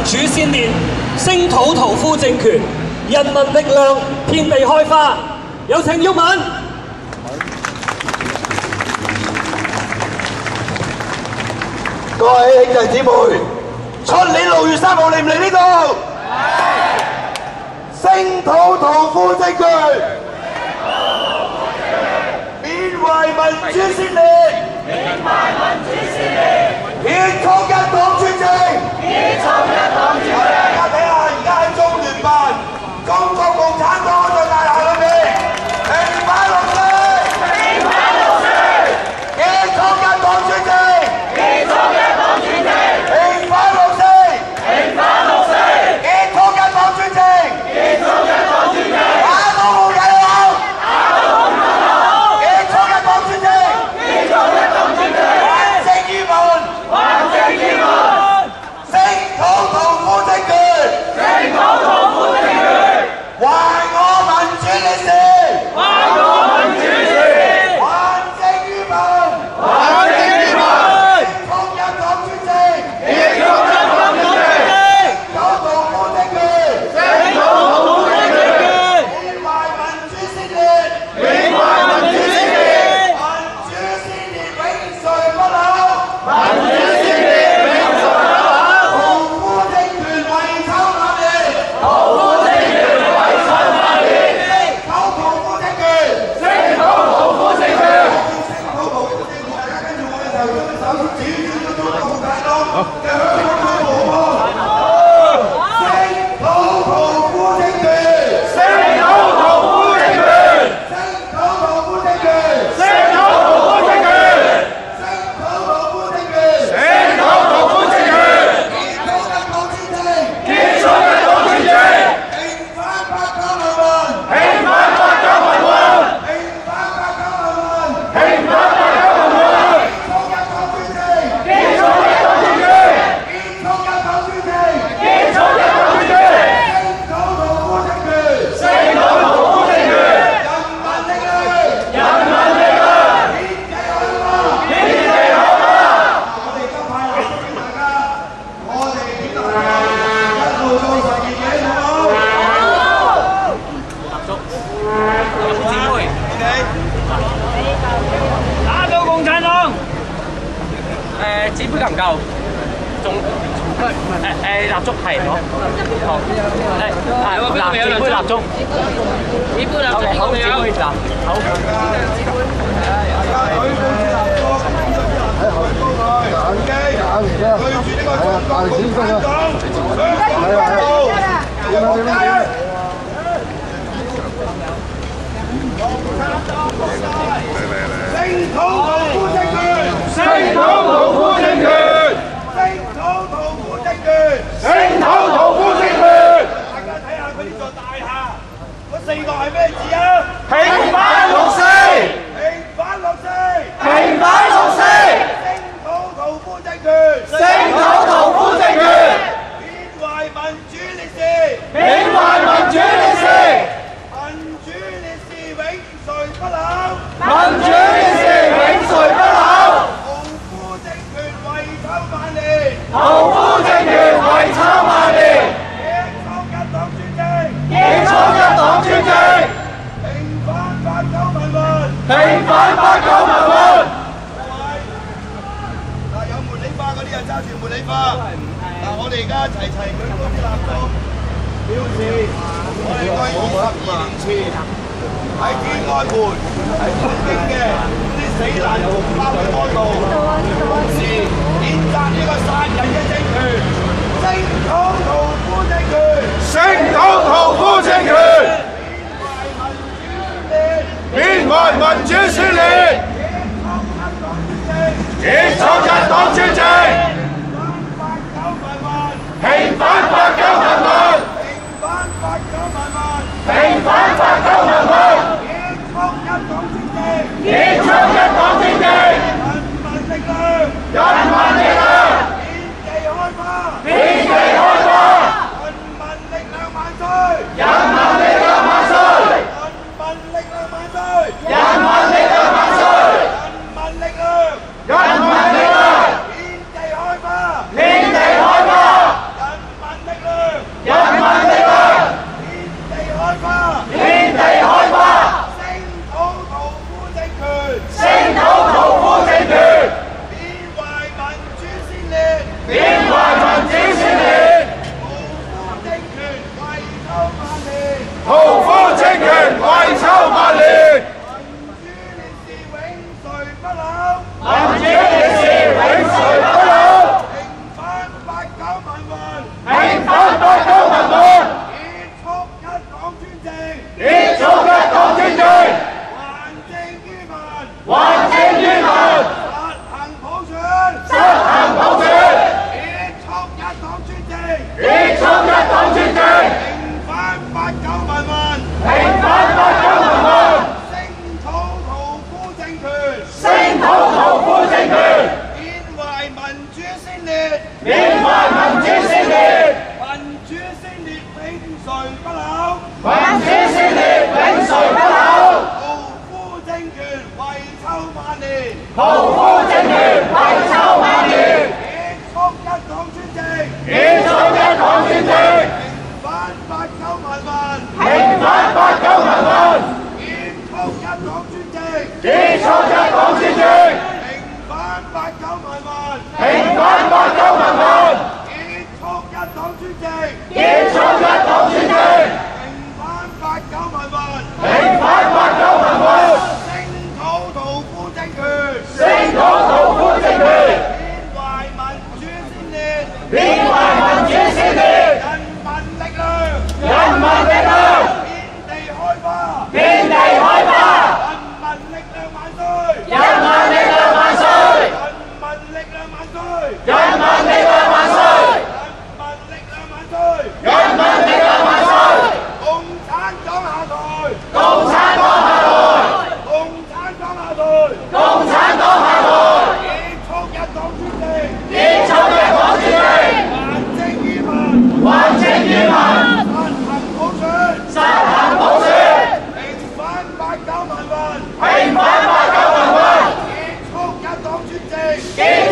主先烈，聲討屠夫政權，人民力量遍地開花。有請毓民。 各位兄弟姊妹，出年6月3號嚟唔嚟呢度？聲討屠夫政權，緬懷民主先烈，獻創一黨專政。大家睇下，而家喺中聯辦，中國共產黨嗰座大廈裏面，平反六四，獻創一黨專政。 紙杯夠唔夠？仲蠟燭係好，好紙杯蠟燭，紙杯蠟燭好，紙杯蠟好。 4個係咩字啊？平反六四，平反六四，平反六四。聲討屠夫政權，聲討屠夫政權。緬懷民主烈士，緬懷民主烈士。民主烈士永垂不朽，民主烈士永垂不朽。屠夫政權遺臭萬年，屠夫政權遺臭萬年。結束一黨專政，平反八九民運，平反八九民運。嗱，有茉莉花嗰啲啊，揸住茉莉花。嗱，我哋而家齊舉高啲蠟燭，表示我哋對22年前喺天安門、喺北京嘅啲死難同胞嘅哀悼，同時譴責呢個殺人嘅政權。聲討屠夫政權，聲討屠夫政權，緬懷民主先烈，結束一黨專政，平反八九民運，平反八九民運，結束一黨專政，人民力量。遍地開花，人民力量萬歲！人民力量萬歲！人民力量萬歲！人民力量萬歲！人民力量！人民力量！遍正，堅